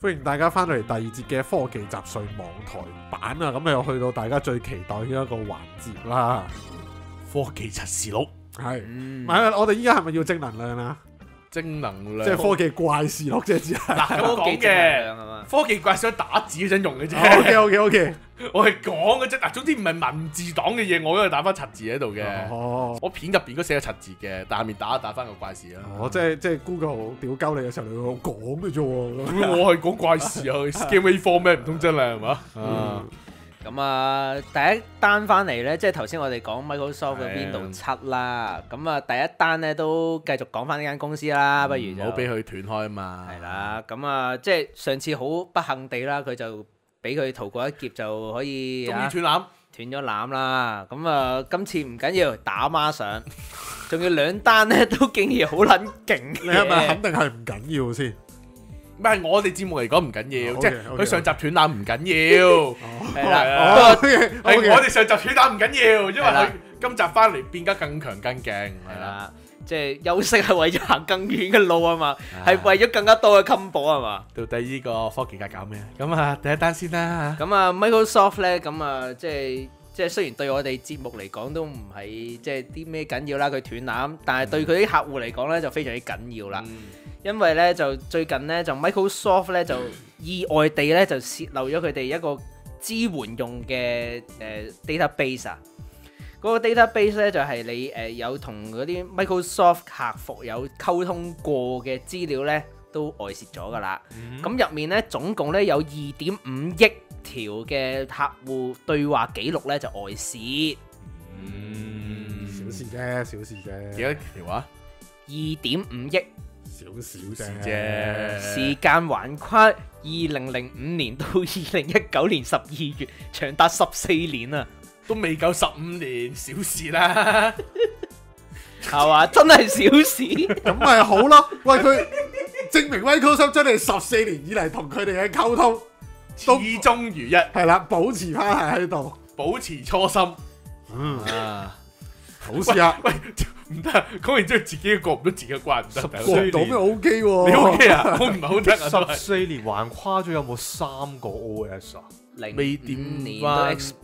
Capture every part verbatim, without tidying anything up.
歡迎大家翻到嚟第二節嘅科技雜碎網台版啊！咁又去到大家最期待嘅一個環節啦。 科技實時錄係， 嗯唔係我哋依家係咪要正能量啊？ 正能量， 即係科技怪事錄啫，只係。 嗱咁講科技正能嘅量係嘛科技怪想打字嗰陣用嘅啫。 OK OK OK。 我係講嘅啫。嗱，總之唔係文字檔嘅嘢，我都係打翻柒字喺度嘅。 哦， 我片入邊都寫咗柒字嘅，但係面打一打翻個怪事啦。 哦，即係即係 Google 屌鳩你嘅時候，你會講嘅啫喎。 我係講怪事啊 ，Scam A 四咩唔通真係係嘛？ 嗯咁啊，第一單翻嚟咧，即係頭先我哋講 Microsoft 嘅係 Windows 七啦。咁啊，第一單咧都繼續講翻呢間公司啦，不如就唔好俾佢斷開啊嘛。 係啦。咁啊，即係上次好不幸地啦，佢就俾佢逃過一劫，就可以啊終於斷纜。 斷咗纜啦。咁啊，今次唔緊要，打孖上，仲要兩單咧都竟然好撚勁嘅。 你係咪肯定係唔緊要先？ 唔係我哋節目嚟講唔緊要， 哦即係 OK，OK， 佢上集斷纜唔緊要。 係啦， 哦不過 OK 係 OK。 我哋上集斷纜唔緊要，因為係啦佢今集翻嚟變得更強更勁。 係啦，即係休息係為咗行更遠嘅路啊嘛， 啊係為咗更加多嘅 combo 啊嘛。 到底呢個科技界搞咩？咁啊，第一單先啦。 咁啊，Microsoft 咧，咁啊，即係即係雖然對我哋節目嚟講都唔係即係啲咩緊要啦，佢斷纜，但係對佢啲客戶嚟講咧就非常之緊要啦。 嗯因為咧就最近咧就 Microsoft 咧就意外地咧就泄漏咗佢哋一個支援用嘅誒 database 啊。嗰個 database 咧就係你誒有同嗰啲 Microsoft 客服有溝通過嘅資料咧都外泄咗㗎啦。咁入面咧總共咧有二點五億條嘅客戶對話記錄咧就外泄。 嗯， 小事啫，小事啫。 幾多條啊？ 二點五億。 少少啫。 啫。 時間橫跨二零零五年到二零一九年十二月，長達十四年啊， 都未夠十五年，小事啦。 係嘛？真係小事。 咁咪好咯。喂，佢證明 Microsoft 真係十四年以嚟同佢哋嘅溝通始都終如一， 係啦，保持翻喺度。 保持初心。 嗯， 啊， 好事啊。 喂，唔得，講完之後自己過唔到自己嘅關唔得。 過唔到咩 OK 喎？ 你 OK 啊？我唔係好得啊，都係十四年橫跨咗有冇三個 O S 啊？ 零未五掂年到返 X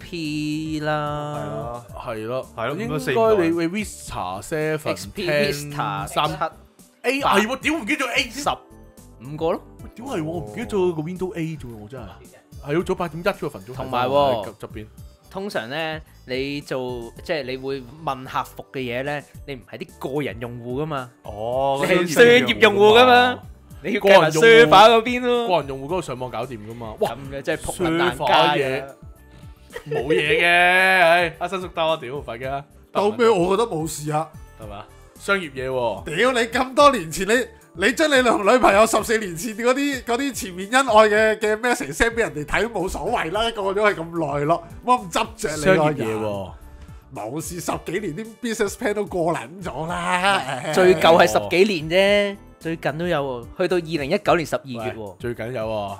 P 啦啊， 係咯， 係咯應咁都四五代該你你 Vista Seven、 ，X P Vista 三七 A 係喎，屌唔記得咗 A 先十五個咯， 屌係喎，我唔記得咗個 Windows A 啫喎，我真係係要早八點一嗰個份鐘， 同埋喎喺側邊通常咧你做即係你會問客服嘅嘢咧，你唔係啲個人用戶噶嘛， 哦， 你係商業用戶噶嘛，你要計埋個人用戶 server 嗰邊咯。 個人用戶嗰個上網搞掂噶嘛，哇咁嘅真係仆撚爛 server 街嘢啊！ 冇嘢嘅，唉阿新叔兜啊屌快嘅啦， 到尾我覺得冇事啊。 係嘛？商業嘢喎， 屌你咁多年前，你你將你同女朋友十四年前嗰啲嗰啲前面恩愛嘅嘅 message send 俾人哋睇都冇所謂啦，過咗係咁耐咯，冇咁執着你商業個人。 嘢喎， 冇事，十幾年啲 business plan 都過撚咗啦。 最舊係十幾年啫，最近都有喎，去到二零一九年十二月喎。 最緊有喎，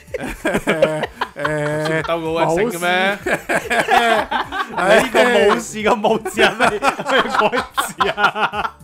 誒兜個位醒嘅咩？ 你呢個冇事嘅冇字係咩？咩鬼字啊？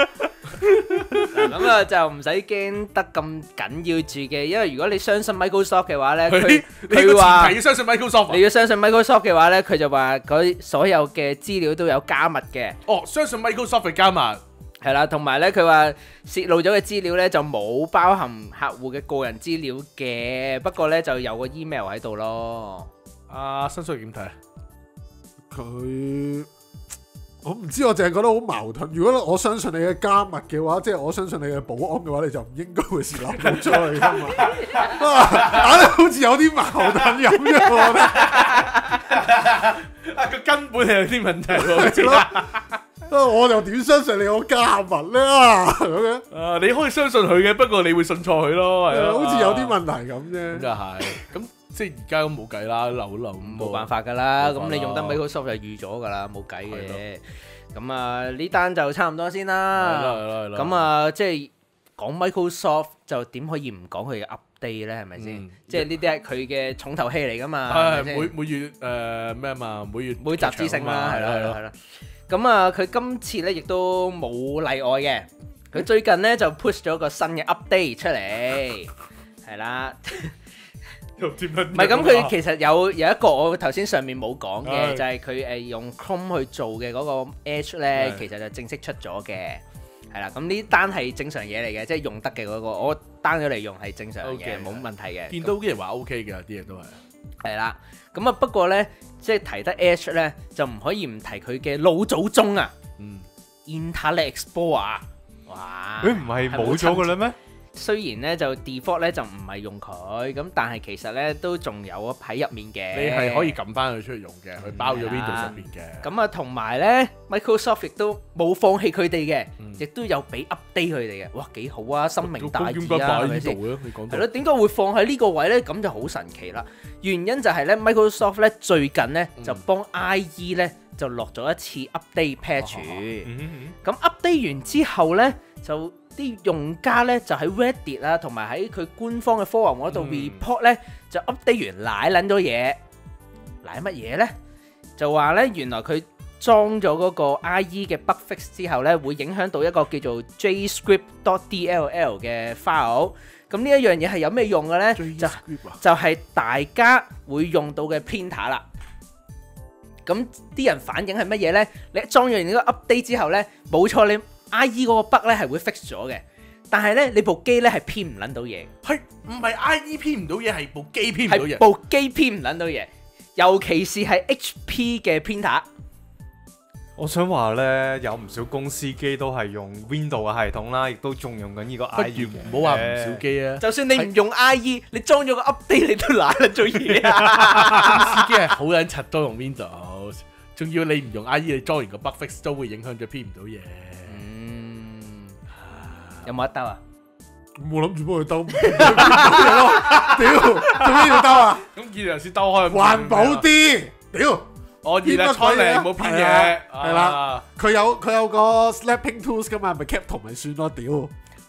咁啊就唔使驚得咁緊要住嘅，因為如果你相信 Microsoft 嘅話咧， 佢佢你個佢話前提要相信 Microsoft 啊。 你要相信 Microsoft 嘅話咧，佢就話佢所有嘅資料都有加密嘅， 哦，相信 Microsoft 嘅加密。 係啦，同埋咧佢話泄露咗嘅資料咧就冇包含客戶嘅個人資料嘅，不過咧就有個 email 喺度咯。 阿新叔點睇啊？ 佢我唔知，我淨係覺得好矛盾。如果我相信你嘅加密嘅話，即係我相信你嘅保安嘅話，你就唔應該會泄漏到出去噶嘛。啊，硬係好似有啲矛盾咁樣，我覺得。 啊，佢根本係有啲問題喎。 係咯，啊我又點相信你個加密咧？啊咁樣， 啊，你可以相信佢嘅，不過你會信錯佢咯，係咯。 好似有啲問題咁咁啫。 就係，咁即係而家咁冇計啦，漏漏冇辦法㗎啦， 冇辦法咁你用得 Microsoft 就預咗㗎啦，冇計嘅。咁啊呢單就差唔多先係啦啦。 係啦係啦。 咁啊即係講 Microsoft 就點可以唔講佢嘅 update 咧？係咪先？ 嗯即係呢啲係佢嘅重頭戲嚟㗎嘛。 係係咪先每每月誒咩啊嘛，每月每集之星啦，係啦係啦係啦。 啦。咁啊佢今次咧亦都冇例外嘅，佢最近咧就 push 咗個新嘅 update 出嚟。 係啦。 又點樣？ 唔係咁，佢其實有有一個我頭先上面冇講嘅， 係就係佢誒用 Chrome 去做嘅嗰個 Edge 咧， 係其實就正式出咗嘅，係啦。咁呢單係正常嘢嚟嘅，即係用得嘅嗰個，我 down 咗嚟用係正常嘅， OK， 冇問題嘅。 見到啲人話 OK 嘅，啲嘢都係。 係啦，咁啊不過咧，即係提得 Edge 咧，就唔可以唔提佢嘅老祖宗啊嗯， ，Internet Explorer。哇！ 佢唔係冇咗嘅啦咩？ 雖然咧就 default 咧就唔係用佢，咁但係其實咧都仲有喺入面嘅。 你係可以撳翻佢出嚟用嘅，佢包咗 Windows 入邊嘅。 咁啊，同埋咧 Microsoft 亦都冇放棄佢哋嘅， 嗯亦都有俾 update 佢哋嘅。哇，幾好啊，深明大義啊， 點解擺係咪先？ 呢度嘅？你講到係咯，點解會放喺呢個位咧？咁就好神奇啦。原因就係咧 Microsoft 咧最近咧就幫 I E 咧就落咗一次 update patch。 嗯咁 update 完之後咧就。啲用家咧就喺 Reddit 啊，同埋喺佢官方嘅 forum 嗰度 report 咧，就 update 完賴撚咗嘢，賴乜嘢咧？就話咧原來佢裝咗嗰個 I E 嘅 bug fix 之後咧，會影響到一個叫做 JScript.dll 嘅 file。咁呢一樣嘢係有咩用嘅咧？就就係大家會用到嘅 printer 啦。咁啲人反映係乜嘢咧？你裝咗完呢個 update 之後咧，冇錯你。I E 嗰個 bug 咧係會 fix 咗嘅，但係咧你部機咧係編唔撚到嘢， 係唔係 I E 編唔到嘢，係部機編唔到嘢。 係部機編唔撚到嘢，尤其是係 H P 嘅 printer。 我想話咧，有唔少公司機都係用 Windows 嘅系統啦，亦都仲用緊呢個不 I E 如唔好話唔少機啊！ 就算你唔用 I E，你裝咗個 update 你都賴撚咗嘢啊！ 公司機係好撚柒都用 Windows，仲要你唔用 I E， 你裝完個 bug fix 都會影響咗編唔到嘢。 有冇得兜啊？ 我諗住幫佢兜，屌，做咩要兜啊？ 咁見頭先兜開， 環保啲，屌！ 我熱啦，倉嚟冇編嘢， 係啦，佢有佢有個 snapping tools 噶嘛，咪 cap 圖咪算咯，屌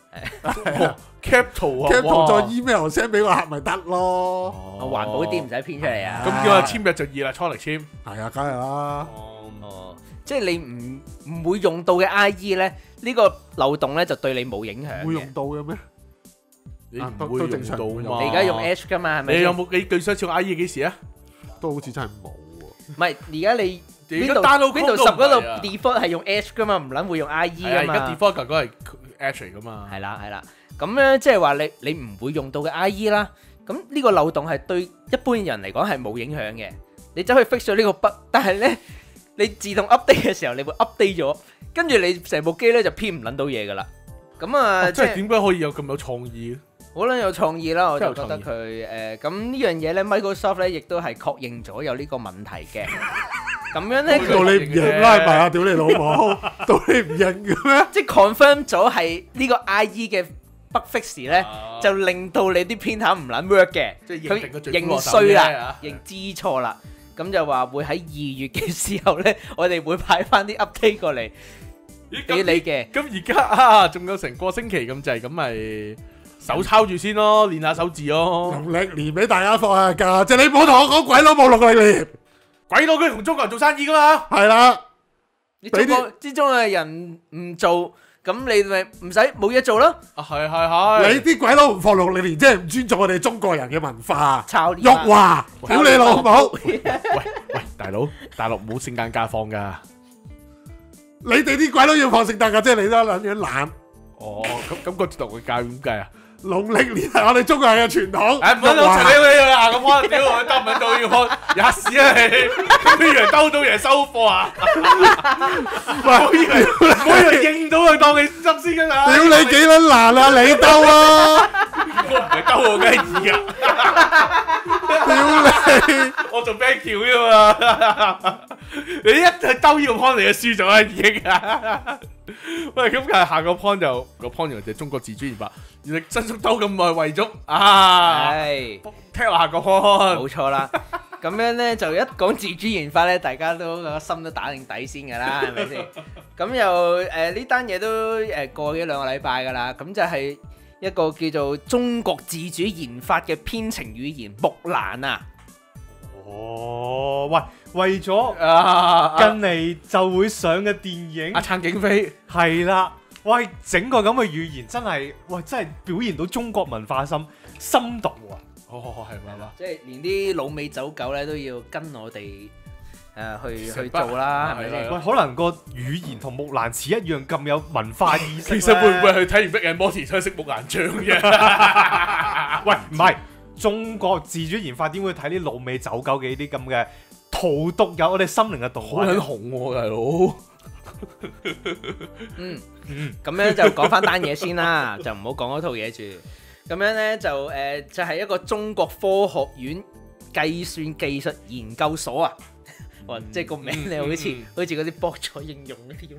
cap 圖啊 ，cap 圖再 email send 俾個客咪得咯。 環保啲唔使編出嚟啊！ 咁叫佢簽約就易啦，倉嚟簽。 係啊，梗係啦。 哦，即係你唔唔會用到嘅 I E 咧，呢個漏洞咧就對你冇影響嘅。 會用到嘅咩？ 你唔會用到嘛？ 你而家用 Edge 噶嘛？係咪？ 你有冇你對上次用 I E 幾時啊？ 都好似真係冇喎。 唔係，而家你而家 Windows download Windows 十嗰度 default 係用 Edge 噶嘛，唔撚會用 I E 啊嘛。 而家 default 嗰個係 Edge 嚟噶嘛。 係啦係啦，咁咧即係話你你唔會用到嘅 I E 啦，咁呢個漏洞係對一般人嚟講係冇影響嘅。你走去 fix 咗呢個 bug，但係咧你自動 update 嘅時候，你會 update 咗，跟住你成部機咧就編唔撚到嘢噶啦。咁啊， 即係點解可以有咁有創意？ 好撚有創意啦，我就覺得真係有創佢誒咁呢樣嘢咧，Microsoft 咧亦都係確認咗有呢個問題嘅。咁樣咧， 到你唔認拉埋啊！屌你老母，到你唔認嘅咩？ 即係 confirm 咗係呢個 I E 嘅 bug fix 咧，就令到你啲 printer 唔撚 work 嘅。 即係認定個佢罪認衰啦，認知錯啦，咁就話會喺二月嘅時候咧，我哋會派翻啲 update 過嚟俾你嘅。 咁而家啊，仲有成個星期咁滯，咁咪手抄住先咯，練下手字咯。 農曆年俾大家放下假，即係你唔好同我講鬼佬冇農曆年， 鬼佬佢同中國人做生意噶嘛？ 係啦。 你中國之中嘅人唔做，咁你咪唔使冇嘢做咯。 啊，係係係。 你啲鬼佬唔放農曆年，即係唔尊重我哋中國人嘅文化。 抄辱華，屌你老母！ 喂喂，大佬，大陸冇聖誕假放噶。 你哋啲鬼佬要放聖誕假，即係你都撚樣懶。 哦，咁咁個農曆假點計啊？ 農曆年係我哋中國人嘅傳統。 誒唔好老陳你你啊咁啊！屌我兜唔到要開，吔屎啊你！咁啲人兜到人收貨啊！唔好以為唔好以為認到佢當你執先㗎啦！ 屌你幾撚難啊！你兜啊！ 我唔係兜我梗係易啊！ 屌你！ 我做 back 橋啫嘛！你一係兜呢個 point 你就輸咗啦已經啊！喂，咁但係下個 point 就個 point 原來就係中國自主研發，原來新宿兜咁耐為咗啊！ 係聽落下個 point， 冇錯啦。咁樣咧就一講自主研發咧，大家都個心都打定底先㗎啦，係咪先？咁又誒呢單嘢都誒過咗兩個禮拜㗎啦，咁就係一個叫做中國自主研發嘅編程語言木蘭啊！ 哦，喂，為咗啊近嚟就會上嘅電影阿撐警飛係啦，喂，整個咁嘅語言真係，喂，真係表現到中國文化心。 深度啊！ 哦，係咪嘛？ 即係連啲老味走狗咧都要跟我哋誒去去成班做啦，係咪係先？ 喂，可能個語言同木蘭辭一樣咁有文化意識其實會唔會咧去睇完《Rick and Morty》先識木蘭章嘅？ 喂，唔係中國自主研發點會睇啲老味走狗嘅呢啲咁嘅荼毒有我哋心靈嘅動好撚畫呢？ 紅喎，大佬！ 嗯， 嗯， 咁樣就講翻單嘢先啦，就唔好講嗰套嘢住。咁樣咧就誒、呃、就係、一個中國科學院計算技術研究所啊！哇，即係個名咧好似嗯好似嗰啲博彩應用嗰啲咁。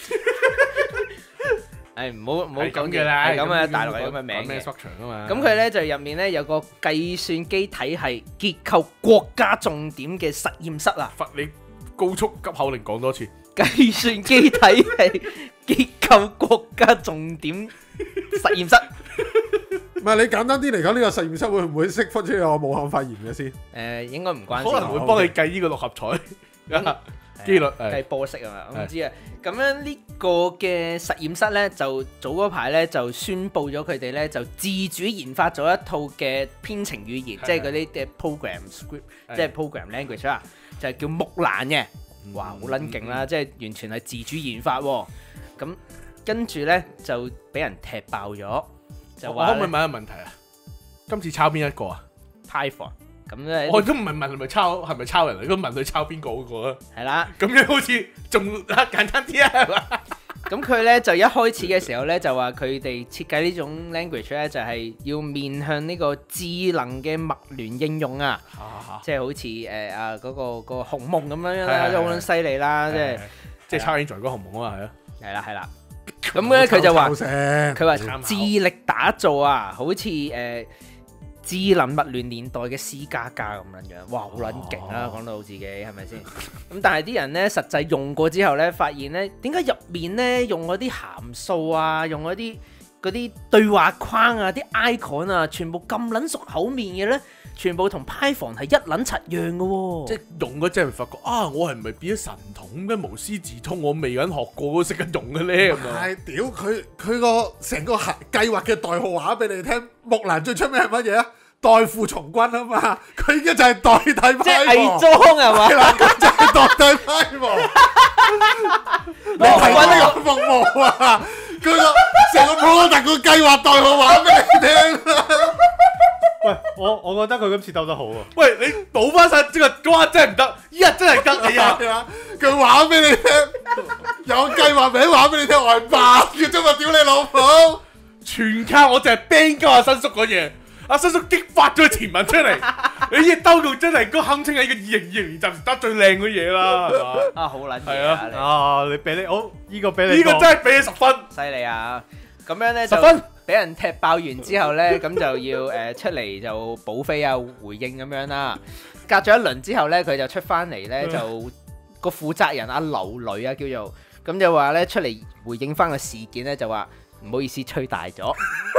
誒唔好唔好講嘅啦， 係咁啊！大陸係咁嘅名咩嘅。 structure 啊嘛？ 咁佢咧就入面咧有個計算機體系結構國家重點嘅實驗室啊！ 罰你高速急口令講多次。 計算機體系結構國家重點實驗室。 唔係你簡單啲嚟講，呢個實驗室會唔會釋出出有武漢肺炎嘅先？ 誒應該唔關事。 可能會幫你計呢個六合彩機率計係波式啊嘛，我唔知啊。咁樣呢個嘅實驗室咧，就早嗰排咧就宣布咗佢哋咧就自主研發咗一套嘅編程語言， 係即係嗰啲嘅 program script， 係即係 program language 啦，就係叫木蘭嘅。 嗯哇，好撚勁啦！即係完全係自主研發喎。咁跟住咧就俾人踢爆咗，就話咧我可唔可以問一個問題啊？今次抄邊一個啊？ Python 咁咧我都唔係問係咪抄，係咪抄人嚟？都問佢抄邊個嗰個啊？ 係啦。 咁樣好似仲簡單啲啊，係嘛？ 咁佢咧就一開始嘅時候咧就話佢哋設計呢種 language 咧就係要面向呢個智能嘅物聯應用啊，即係好似誒啊嗰個嗰個鴻蒙咁樣樣啦， 係係都好撚犀利啦，即係即係抄 Android 嗰個鴻蒙啊嘛，係啊。 係啦係啦。咁咧佢就話抄聲佢話參考致力打造啊，好似誒智能物聯年代嘅 C 加加咁樣樣，哇好撚勁啊！講到自己係咪先？咁但係啲人咧實際用過之後咧，發現咧點解入面咧用嗰啲函數啊，用嗰啲嗰啲對話框啊、啲 icon 啊，全部咁撚熟口面嘅咧，全部同 Python 係一撚柒樣嘅喎。 即係用嗰陣咪發覺啊，我係唔係變咗神童嘅無師自通？我未緊學過，都識得用嘅咧咁啊！ 係屌佢佢個成個計計劃嘅代號話俾你聽，木蘭最出名係乜嘢啊？代父從軍啊嘛，佢而家就係代替即係批偽裝係嘛？ 係啦，佢就係代替批喎。你睇緊呢個服務啊？佢個成個 product 個計劃代號話俾你聽啦。 喂，我我覺得佢今次鬥得好喎。 喂，你補翻晒呢個嗰下真係唔得，依日真係得你啊！ 係啊，佢話俾你聽，有計劃名話俾你聽，我係扮嘅啫嘛，屌你老母！ 全靠我淨係 ban 鳩阿新叔嗰嘢，阿新叔激發咗前文出嚟，你依兜到真係嗰堪稱係一個二零二零年就唔得最靚嘅嘢啦，係嘛？ 啊好撚係嘢啊！ 啊，你俾你好呢個俾你呢個過真係俾你十分， 犀利啊！咁樣咧就十分俾人踢爆完之後咧，咁就要誒、呃出嚟就補飛啊回應咁樣啦。隔咗一輪之後咧，佢就出翻嚟咧，就個負責人阿劉女啊叫做，咁就話咧出嚟回應翻個事件咧，就話唔好意思吹大咗。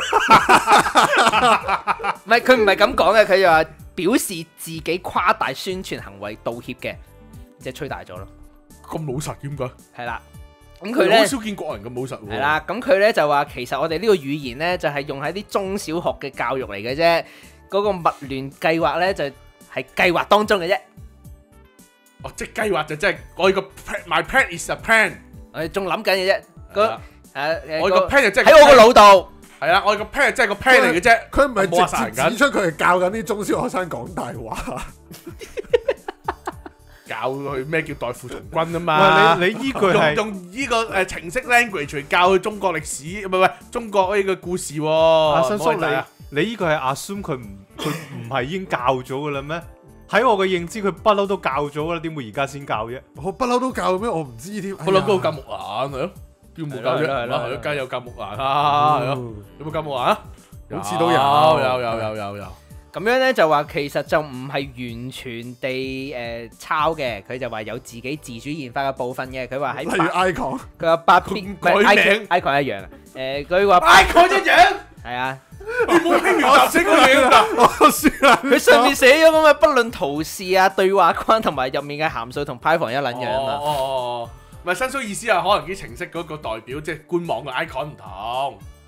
唔係佢唔係咁講嘅，佢就話表示自己誇大宣傳行為道歉嘅，即係吹大咗咯。 咁老實點解？ 係啦，咁佢咧好。少見國人咁老實喎。 係啦，咁佢咧就話其實我哋呢個語言咧就係用喺啲中小學嘅教育嚟嘅啫，嗰、個物聯計劃咧就係計劃當中嘅啫， 哦，即係計劃就真係我個 plan- my plan is a plan。 我哋仲諗緊嘅啫，個誒誒我個個 plan 就真係喺我個腦度， 係啦，我個 plan 真係個 plan 嚟嘅啫。 佢唔係冇話殺人緊直接指出佢係教緊啲中小學生講大話。 教佢咩叫代父從軍啊嘛？ 喂，你你依句用係用呢個誒程式 language 嚟教佢中國歷史，唔係唔係中國呢個故事喎。 阿新叔唔好理啊你你依個係 assume 佢唔佢唔係已經教咗㗎啦咩？喺我嘅認知，佢不嬲都教咗㗎啦，點會而家先教啫？ 我不嬲都教咩？我唔知添。 不嬲都教木蘭係咯，邊冇教啫？ 係咯係咯係咯係咯，梗係有教木蘭啦，係咯。 哦有冇教木蘭啊？ 好似都有有有有有有。 咁樣咧就話其實就唔係完全地誒、呃抄嘅，佢就話有自己自主研發嘅部分嘅，佢話喺例如 icon， 佢話八 bit 佢改名 icon 一樣啊，誒佢話 icon 一樣， 係啊。 你冇聽完集識個嘢㗎。 我輸啦。 佢上面寫咗咁嘅，不論圖示啊、對話框同埋入面嘅函數同 Python 一撚樣啊嘛。 哦哦哦，唔係新叔意思係可能啲程式嗰個代表即係官網嘅 icon 唔同。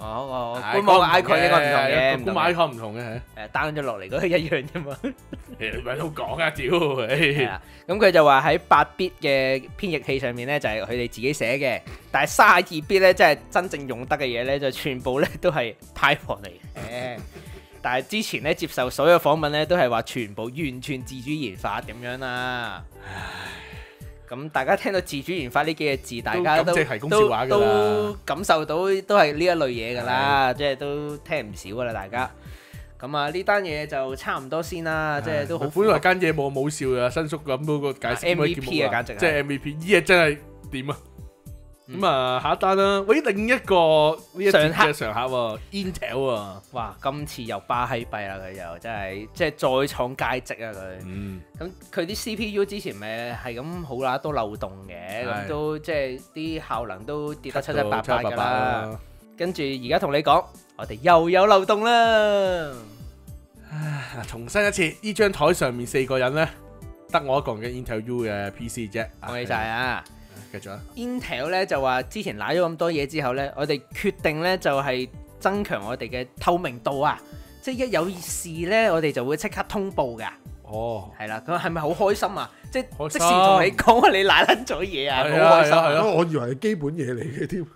哦， 係官網嘅 icon 應該唔同嘅， 官網 icon 唔同嘅， 誒 down 咗落嚟嗰個一樣啫嘛。 你咪都講啊，屌！ 係啊，咁佢就話喺八 bit 嘅編譯器上面咧，就係佢哋自己寫嘅，但係三十二 bit 咧，即係真正用得嘅嘢咧，就全部咧都係 Python 嚟嘅。但係之前咧接受所有訪問咧，都係話全部完全自主研發咁樣啦。咁大家聽到自主研發呢幾個字，大家都即係公笑話㗎啦， 都感受到都係呢一類嘢㗎啦，即係都聽唔少㗎啦，大家。咁啊，呢單嘢就差唔多先啦，即係都好。 本來間嘢冇冇笑嘅，新叔咁嗰個解釋 M V P 啊，簡直即係 M V P，呢嘢真係點啊？咁啊，下一單啦，喂，另一個呢一節嘅常客喎 ，Intel 啊， 哇，今次又巴閪閉啦，佢又真係即係再創佳績啊佢。 嗯。 咁佢啲 C P U 之前咪係咁好啦，都漏洞嘅，咁都即係啲效能都跌得七七八八㗎啦。跟住而家同你講，我哋又有漏洞啦。 唉，重申一次，呢張台上面四個人咧，得我一個人嘅 Intel U 嘅 P C 啫。 恭喜晒啊！ 繼續啊 Intel 咧就話之前攋咗咁多嘢之後咧，我哋決定咧就係增強我哋嘅透明度啊！即係一有事咧，我哋就會即刻通報㗎。 哦， 係啦，佢係咪好開心啊？即係開心即時同你講話你攋甩咗嘢啊，好係啊開心啊！ 係啊我以為係基本嘢嚟嘅添。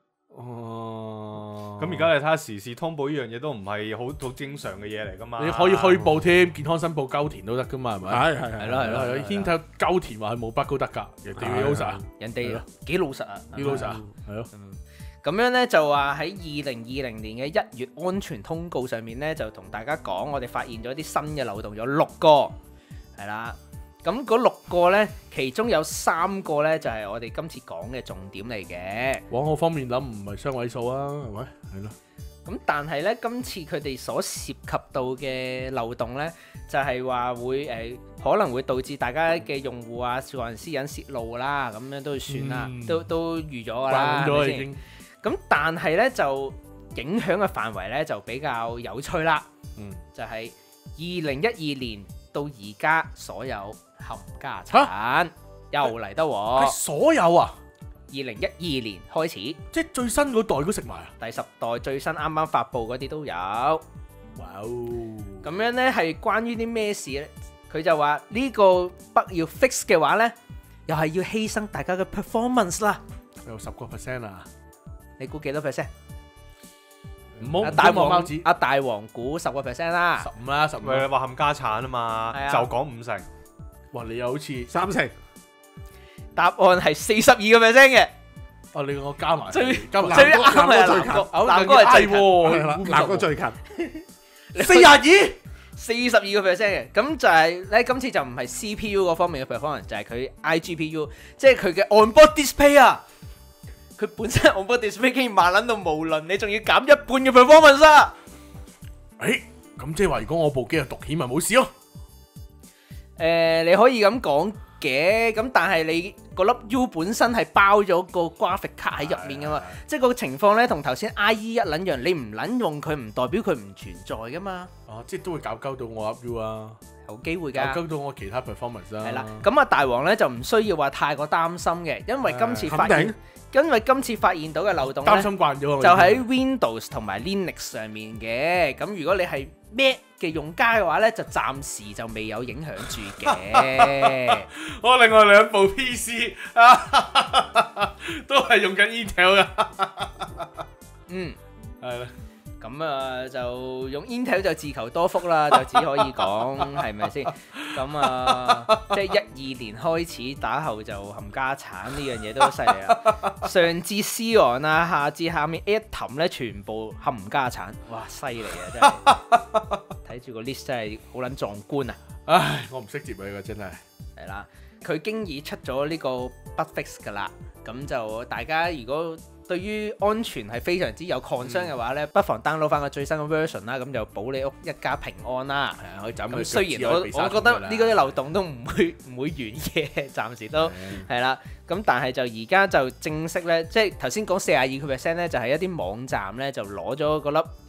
哦， 咁而家你睇下時事通報呢樣嘢都唔係好好正常嘅嘢嚟噶嘛？ 你可以虛報添，健康申報鳩田都得噶嘛，係咪？ 係係係咯係咯係咯，Intel鳩田話佢冇 bug 都得㗎，人哋幾老實啊， 人哋幾老實啊！ 幾老實啊，係咯。 咁樣咧就話喺二零二零年嘅一月安全通告上面咧，就同大家講，我哋發現咗啲新嘅漏洞，有六個，係啦。咁嗰六個咧，其中有三個咧就係我哋今次講嘅重點嚟嘅。 往好方面諗，唔係雙位數啊，係咪？係咯。 咁但係咧，今次佢哋所涉及到嘅漏洞咧，就係話會誒可能會導致大家嘅用戶啊個人私隱泄露啦，咁樣都算啦， 嗯都都預咗㗎啦， 慣咗係咪先？ 已經。 咁但係咧就影響嘅範圍咧就比較有趣啦， 嗯， 就係二零一二年到而家所有冚家產又嚟得喎。 係所有啊， 二零一二年開始， 即係最新嗰代都食埋啊！ 第十代最新啱啱發布嗰啲都有。 哇哦！ 咁樣咧係關於啲咩事咧？佢就話呢個 bug 要 fix 嘅話咧，又係要犧牲大家嘅 performance 啦。 有十個 percent 啊！ 你估幾多 percent？ 唔好阿大王貓子， 阿大王估十個 percent 啦。 十五啦，十五咪話冚家產啊嘛， 係啊就講五成。 哇！你又好似三成。 答案係四十二個 percent 嘅。 哦，你我加埋最加埋最啱係南哥最近南哥，南哥係最近係啦，南哥最近。 四廿二， 四十二個 percent 嘅，咁就係咧今次就唔係 C P U 嗰方面嘅 performance，就係佢 I G P U，即係佢嘅 onboard display 啊。佢本身 onboard display 竟然慢撚到無論，你仲要減一半嘅 performance 啊！ 誒，咁即係話如果我部機有獨顯咪冇事咯？ 誒，你可以咁講嘅，咁但係你個粒 U 本身係包咗個 graphic 卡喺入面噶嘛，即係個情況咧同頭先 I E 一撚樣，你唔撚用佢唔代表佢唔存在噶嘛， 哦，即係都會搞鳩到我 up U 啊， 有機會搞㗎。 鳩到我其他 performance 啊。 係啦，咁啊大王咧就唔需要話太過擔心嘅，因為今次發肯現，因為今次發現到嘅漏洞擔咧， 心慣咗就喺 Windows 同埋 Linux 上面嘅。咁如果你係 Mac 嘅用家嘅話咧，就暫時就未有影響住嘅。 我另外兩部 P C 啊，都係用緊 Intel 噶。 嗯， 係啦， 咁啊就用 Intel 就自求多福啦，就只可以講係咪先？咁啊，即係一二年開始打後就冚家產呢樣嘢都犀利啦。上至 Xeon 啊，下至下面 Atom 咧，全部冚家產，哇！犀利啊，真係睇住個 list 真係好撚壯觀啊！ 唉，我唔識接佢㗎真係。 係啦，佢經已出咗呢個 bug fix 噶啦，咁就大家如果對於安全係非常之有 concern 嘅話咧，不妨 download 翻個最新嘅 version 啦，咁就保你屋一家平安啦。 係啊，可以斬佢咁雖然我我覺得呢個啲漏洞都唔會唔會完嘅，暫時都係啦。咁但係就而家就正式咧，即係頭先講四十二個 percent 咧，就係一啲網站咧就攞咗嗰粒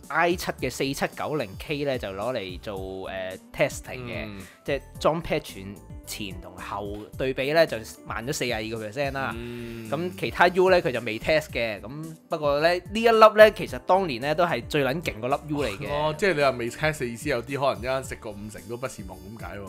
I 七嘅四七九零 K 咧就攞嚟做誒、呃、testing 嘅， 嗯即係裝 patch 前同後對比咧就慢咗四十二個 percent 啦。咁、 嗯其他 U 咧佢就未 test 嘅，咁不過咧呢一粒咧其實當年咧都係最撚勁嗰粒 U 嚟嘅。 哦，即係你話未 test 嘅意思，有啲可能一間食過五成都不是夢咁解喎。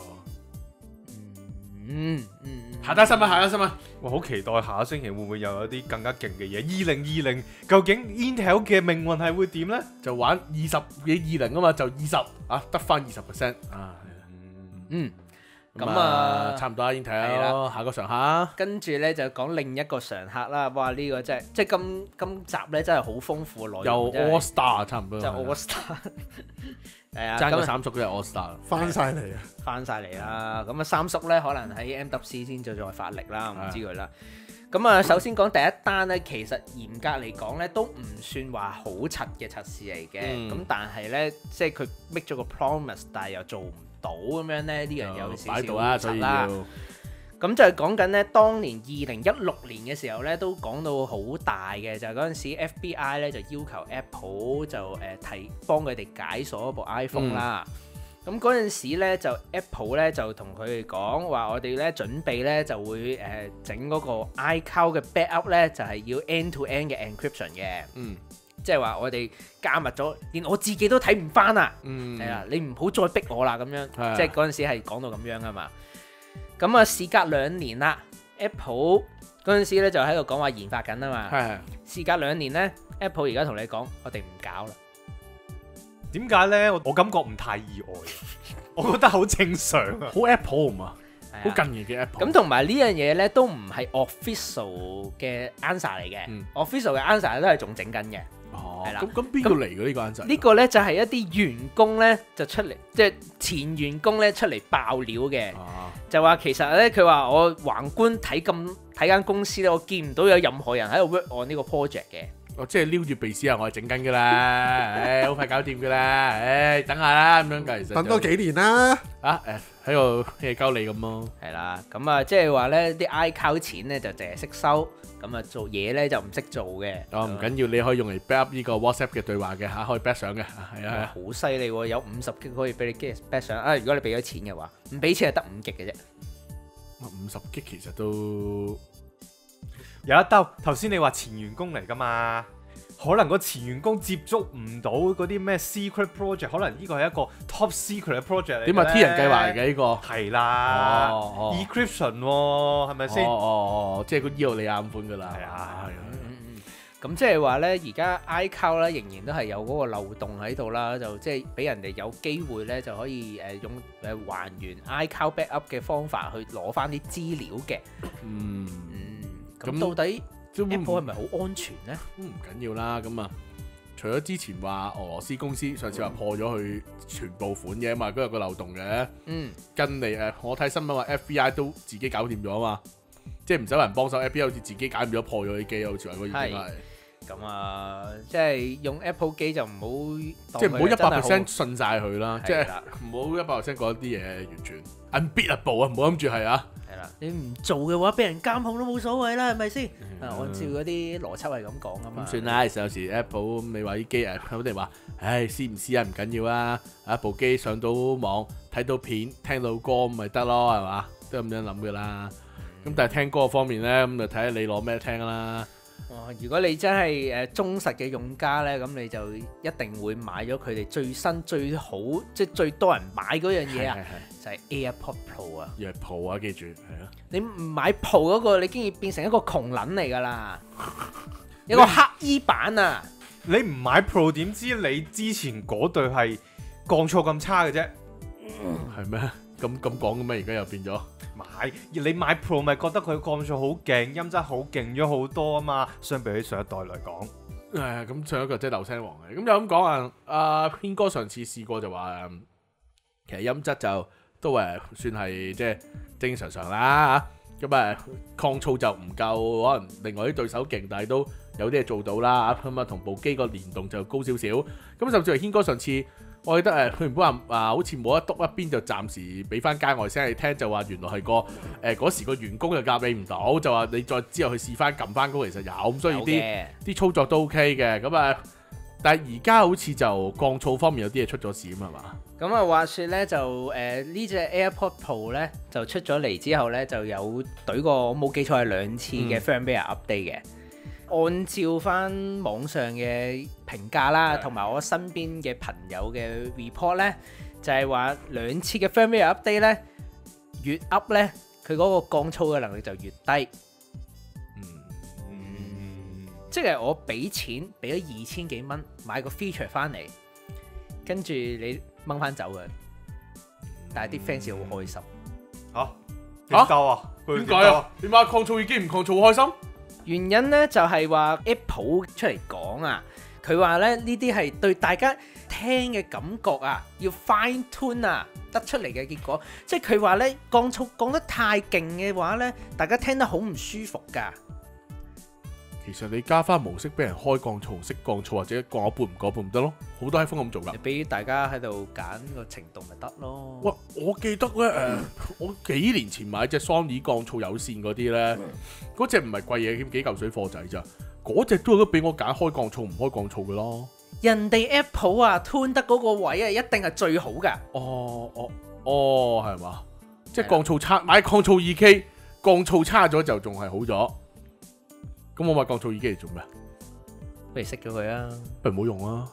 嗯嗯， 下單新聞，下單新聞。 我好期待下個星期會唔會又有啲更加勁嘅嘢。二零二零究竟 Intel 嘅命運係會點呢？ 就玩二十幾二零啊嘛，就二十啊，得翻二十 percent 啊。 嗯，咁咁啊啊，差唔多啦係 ，Intel 啦下個常客。 跟住咧就講另一個常客啦。哇！呢、個真係即係今今集咧真係好豐富嘅內容， 又真係 All Star 差唔多。 就 All Star 係啊， 爭個咁三叔都係 All Star。 翻晒嚟啊！ 翻晒嚟啦。咁啊三叔咧可能喺 M W C 先再再發力啦，唔係知佢啦。咁啊首先講第一單咧，其實嚴格嚟講咧都唔算話好柒嘅測試嚟嘅。咁、 嗯但係咧即係佢 make 咗個 promise，但係又做唔到咁樣咧，呢樣有少擺到啦，所以少柒啦。 要咁就係講緊咧，當年二零一六年嘅時候咧，都講到好大嘅，就係嗰陣時 F B I 咧就要求 Apple 就誒、呃、提幫佢哋解鎖一部 iPhone 啦。咁嗰陣時咧就 Apple 咧就同佢哋講話，我哋咧準備咧就會誒整嗰個 iCloud 嘅 backup 咧，就係、是、要 end to end 嘅 encryption 嘅。 嗯即係話我哋加密咗，連我自己都睇唔翻啊！ 嗯係啊，你唔好再逼我啦咁樣。 係即係嗰陣時係講到咁樣啊嘛。咁啊，事隔兩年啦 ，Apple 嗰陣時咧就喺度講話研發緊啊嘛。 係事隔兩年咧 ，Apple 而家同你講，我哋唔搞啦。 點解呢？我我感覺唔太意外，我覺得好正常啊。 好 Apple 嘛，好係啊近期嘅 Apple。 咁同埋呢樣嘢咧都唔係 official 嘅 answer 嚟嘅、 嗯 official 嘅 answer 都係仲整緊嘅。 哦， 係啦咁咁邊個嚟嘅呢個 answer？ 呢個咧就係一啲員工咧就出嚟，即係前員工咧出嚟爆料嘅。 啊， 就話其實咧，佢話我橫觀睇咁睇間公司咧，我見唔到有任何人喺度 work on 呢個 project 嘅。 我即係撩住鼻屎啊！我係整緊噶啦，唉，好快搞掂噶啦，唉，等下啦咁樣㗎，其實等多幾年啦， 啊誒喺度氣鳩你咁咯。 係啦，咁啊即係話咧啲 iCloud 錢咧就淨係識收，咁啊做嘢咧就唔識做嘅。 哦，唔緊要，你可以用嚟 back up 呢個 WhatsApp 嘅對話嘅嚇，可以 back 上嘅，係啊係啊。 好犀利喎，有五十 G 可以俾你 get back 上啊！如果你俾咗錢嘅話，唔俾錢係得五 G 嘅啫。 五十 G 其實都有一兜，頭先你話前員工嚟噶嘛？可能個前員工接觸唔到嗰啲咩 secret project，可能呢個係一個 top secret 嘅 project 嚟嘅。 點啊？T 人計劃嚟嘅呢個。 係啦哦哦 ，encryption 喎，係咪先？ 哦哦哦，即係個伊奧利亞咁款噶啦。 係啊係嗯嗯嗯。咁即係話咧，而家 iCloud 咧仍然都係有嗰個漏洞喺度啦，就即係俾人哋有機會咧就可以誒用誒還原 iCloud backup 嘅方法去攞翻啲資料嘅。 嗯， 嗯， 咁咁到底都 Apple 係咪好安全咧？ 都唔緊要啦，咁啊，除咗之前話俄羅斯公司上次話破咗佢全部款嘅嘛，嗰有個漏洞嘅， 嗯， 跟嚟誒，我睇新聞話 F B I 都自己搞掂咗啊嘛，即係唔使有人幫手，F B I 好似自己搞掂咗破咗啲機啊，好似話嗰已經係， 咁啊，即係用 Apple 機就唔好， 即係唔好一百當佢 percent 信晒佢啦，即係係啦唔好一百 percent 覺得啲嘢完全 unbeatable 啊，唔好諗住係啊， 係啦，你唔做嘅話，俾人監控都冇所謂啦，係咪先？ 嗯啊，按照嗰啲邏輯係咁講啊嘛。 咁算啦，其實有時 Apple 你話啲機誒，有啲人話，唉，試唔試啊？唔緊要啊，啊部機上到網睇到片聽到歌咁咪得咯，係嘛？都係咁樣諗噶啦。咁但係聽歌方面咧，咁就睇下你攞咩聽啦。 哦，如果你真係誒忠實嘅用家咧，咁你就一定會買咗佢哋最新最好，即係最多人買嗰樣嘢啊，就係 AirPod Pro 啊。 約 Pro 啊，記住係啊。 你唔買 Pro 嗰個，你竟然變成一個窮撚嚟㗎啦，一個黑衣版啊！ 你唔買 Pro 點知你之前嗰對係降噪咁差嘅啫？ 係咩？咁咁講嘅咩？而家又變咗。 買你買 Pro 咪覺得佢降噪好勁，音質好勁咗好多啊嘛！相比起上一代嚟講， 誒咁上一個即係流聲王嘅。咁又咁講啊，阿軒哥上次試過就話誒，其實音質就都誒算係即係正常常啦嚇。咁誒抗噪就唔夠，可能另外啲對手勁，但係都有啲嘢做到啦。咁啊同部機個連動就高少少。咁甚至係軒哥上次。我記得誒，佢原本話啊，好似冇得篤一邊就暫時俾翻街外聲你聽，就話原來係個誒嗰時個員工就夾你唔到，就話你再之後去試翻撳翻高，其實有咁，所以啲啲操作都 OK 嘅。咁啊但係而家好似就降噪方面有啲嘢出咗事啊嘛。 咁啊，話說咧就誒呢隻 AirPod Pro 咧就出咗嚟之後咧就有懟過，我冇記錯係兩次嘅 firmware update 嘅。按照翻網上嘅評價啦，同埋我身邊嘅朋友嘅 report 咧，就係話兩次嘅 firmware update 咧，越 up 咧佢嗰個降噪嘅能力就越低。嗯，即係我俾錢俾咗二千幾蚊買個 feature 翻嚟，跟住你掹翻走嘅，但係啲 fans 好開心。 嚇點鬥啊？ 點解啊？點解降噪耳機唔降噪好開心？ 原因咧就係話 Apple 出嚟講啊，佢話咧呢啲係對大家聽嘅感覺啊，要 fine tune 啊，得出嚟嘅結果，即係佢話咧降噪降得太勁嘅話咧，大家聽得好唔舒服㗎。 其實你加翻模式俾人開降噪、熄降噪或者降一半唔降一半唔得咯，好多 iPhone 咁做㗎你。俾大家喺度揀個程度咪得咯。 哇！我記得咧誒、呃，我幾年前買隻 Sony 降噪有線嗰啲咧，嗰隻唔係貴嘢，幾嚿水貨仔咋，嗰隻都有得俾我揀開降噪唔開降噪嘅咯。 人哋 Apple 啊 tune 得嗰個位啊，一定係最好㗎。 哦哦哦，係嘛？即係降噪差，買降噪耳機降噪差咗就仲係好咗。咁我買降噪耳機嚟做咩？ 不如熄咗佢啊！ 不如唔好用啦。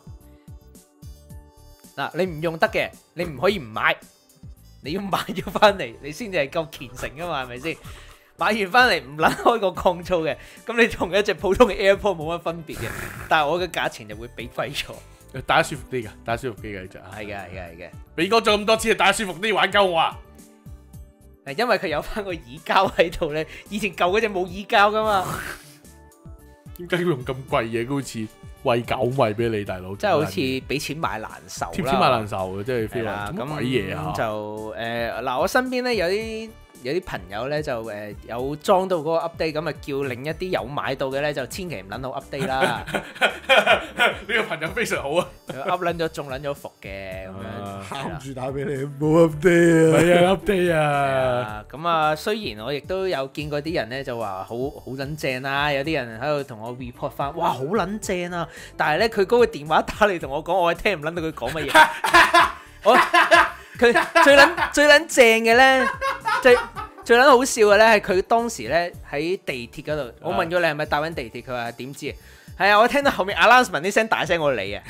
嗱，你唔用得嘅，你唔可以唔買，你要買咗翻嚟，你先至係夠虔誠噶嘛，係咪先？買完翻嚟唔撚開個降噪嘅，咁你同一隻普通嘅 AirPod 冇乜分別嘅，但係我嘅價錢就會俾貴咗。 戴得舒服啲㗎，戴得舒服啲嘅就係嘅，係嘅，係嘅。 俾過咗咁多次，戴得舒服啲玩鳩我啊！ 係因為佢有翻個耳膠喺度咧，以前舊嗰隻冇耳膠噶嘛。 點解要用咁貴嘢？好似餵狗餵俾你大佬， 即係好似俾錢買難受啦。 貼錢買難受嘅，即係 feel 啦話做乜鬼嘢啊！ 咁就誒嗱，我身邊咧有啲有啲朋友咧就誒有裝到嗰個 update，咁啊叫另一啲有買到嘅咧就千祈唔撚好 update 啦。 呢個朋友非常好啊 ，up 撚咗中撚咗伏嘅咁樣， 喊住打俾你，冇 update 啊！ 係啊 update 啊！ 啊咁啊，雖然我亦都有見過啲人咧就話好好撚正啦，有啲人喺度同我 report 翻，哇好撚正啊！但係咧佢嗰個電話打嚟同我講，我係聽唔撚到佢講乜嘢。我佢最撚最撚正嘅咧，最最撚好笑嘅咧係佢當時咧喺地鐵嗰度，我問咗你係咪搭緊地鐵，佢話點知？係啊，我聽到後面 announcement 啲聲大聲過你啊！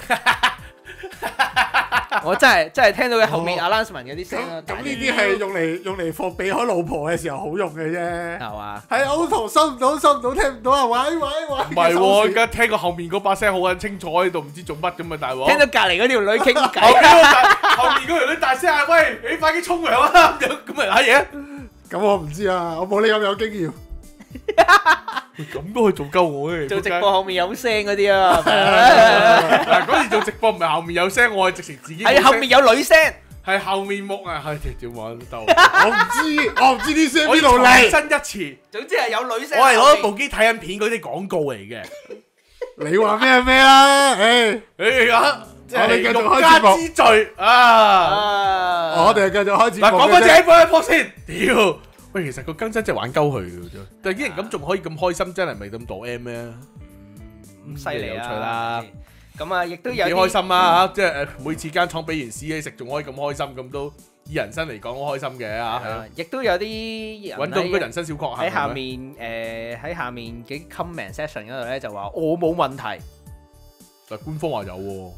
我真係真係聽到佢後面 announcement 嗰啲聲啊！ 咁呢啲係用嚟用嚟放避開老婆嘅時候好用嘅啫。 係嘛？ 係啊，我同收唔到收唔到聽唔到啊！喂喂喂！ 唔係喎，而家聽過後面嗰把聲好撚清楚喺度，唔知做乜咁啊大鑊！ 聽到隔離嗰條女傾後偈， 面後面嗰條女大聲嗌：喂，你快啲沖涼啊！咁咁咪瀨嘢？ 咁我唔知啊，我冇你咁有經驗。 咁都可以做鳩我嘅， 做直播後面有聲嗰啲啊！ 嗱嗰時做直播唔係後面有聲，我係直情自己係後面有女聲， 係後面木啊！係條條玩鬥， 我唔知，我唔知啲聲我邊度重嚟。 申一次， 總之係有女聲。 我係攞部機睇緊片嗰啲廣告嚟嘅。 你話咩咩啦？誒， 誒啊！ 我哋繼續開欲加節目之罪啊！ 啊！ 我哋繼續開始。 嗱，講翻隻 iPhone iPhone 先，屌！喂，其實個更新真係玩鳩佢嘅啫，但係啲人咁仲可以咁開心，真係咪咁墮 M 咩？ 咁犀利有趣啊！ 啦！ 咁啊，亦都有幾開心啊！嚇，即係誒每次間廠俾完屎你食，仲可以咁開心，咁都以人生嚟講好開心嘅嚇。 啊，亦都有啲人揾到個人生小確幸喺下面誒喺下面嘅 comment section 嗰度咧就話我冇問題， 但係官方話有喎，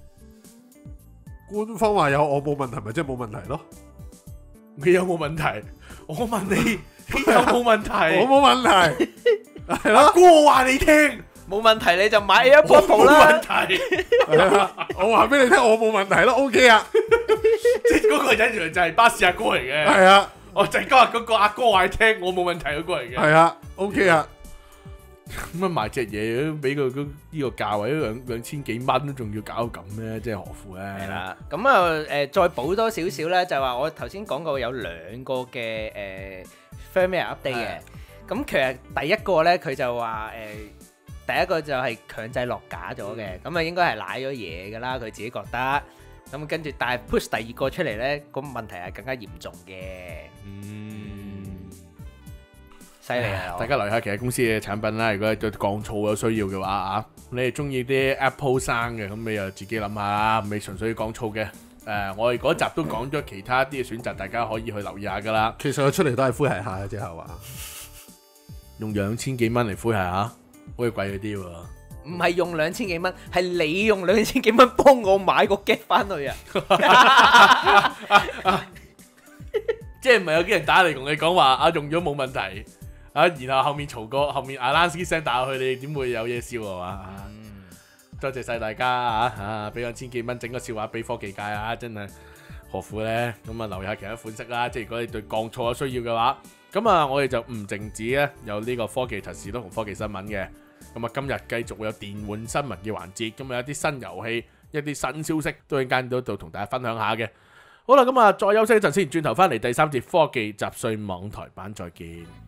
官方話有，我冇問題，咪即係冇問題咯。 你有冇問題？我問你，你有冇問題？ 我冇問題，係咯。 阿哥話你聽， 冇問題你就買 AirPod 我 Pro 冇啦。 問題。 係啊，我話俾你聽，我冇問題咯，OK 啊。 即係嗰個人原來就係巴士阿哥嚟嘅。 係啊， 我就係今日嗰個阿哥話你聽，我冇問題嗰個嚟嘅。 係啊，OK 啊。 咁啊買隻嘢都俾佢呢個價位都兩兩千幾蚊，都仲要搞到咁咧，即係何苦咧？ 係啦，咁啊誒再補多少少咧，就話我頭先講過有兩個嘅誒 firmware update 嘅，咁其實第一個咧佢就話誒第一個就係強制落架咗嘅，咁啊應該係賴咗嘢㗎啦，佢自己覺得，咁跟住但係 push 第二個出嚟咧，個問題係更加嚴重嘅。 嗯， 犀利啊！ 大家留意下其他公司嘅產品啦，如果對降噪有需要嘅話啊。 你係中意啲 Apple 生嘅，咁你又自己諗下啦，唔係純粹講粗嘅。誒，我哋嗰集都講咗其他啲嘅選擇，大家可以去留意下噶啦。 其實佢出嚟都係灰鞋下嘅啫，係嘛？ 用兩千幾蚊嚟灰鞋下，好似貴咗啲喎。 唔係用兩千幾蚊，係你用兩千幾蚊幫我買個 get 翻去啊！ 即係唔係有啲人打嚟同你講話啊用咗冇問題啊，然後後面嘈過，後面阿 Lansky 聲打落去，你點會有嘢笑啊嘛？嗯、多謝晒大家啊！啊，俾兩千幾蚊整個笑話俾科技界啊，真係何苦呢？咁啊留意下其他款式啦，即係如果你對鋼錯有需要嘅話，咁啊我哋就唔淨止咧有呢個科技特視都同科技新聞嘅。咁啊，今日繼續會有電玩新聞嘅環節，咁啊有啲新遊戲、一啲新消息都喺間度同大家分享下嘅。好啦，咁啊再休息一陣先，轉頭翻嚟第三節科技雜碎網台版再見。